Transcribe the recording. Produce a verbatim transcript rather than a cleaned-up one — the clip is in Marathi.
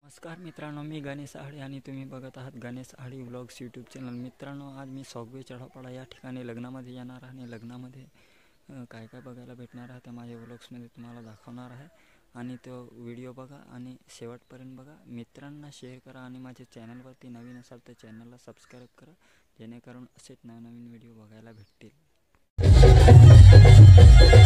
नमस्कार मित्रांनो, मी गणेश आहाळे आणि तुम्ही बघत आहात Ganesh Ahale vlogs YouTube channel. मित्रांनो, आज मी सॉगवे चढापाडा या ठिकाणी लग्नामध्ये येणार आहे आणि लग्नामध्ये काय काय बघायला भेटणार आहे ते माझ्या व्लॉग्समध्ये तुम्हाला दाखवणार आहे आणि तो व्हिडिओ बघा आणि शेवटपर्यंत बघा। मित्रांना शेअर करा आणि माझ्या चॅनलवरती नवीन असाल तर चॅनलला सबस्क्राईब करा, जेणेकरून असेच नवनवीन व्हिडिओ बघायला भेटतील।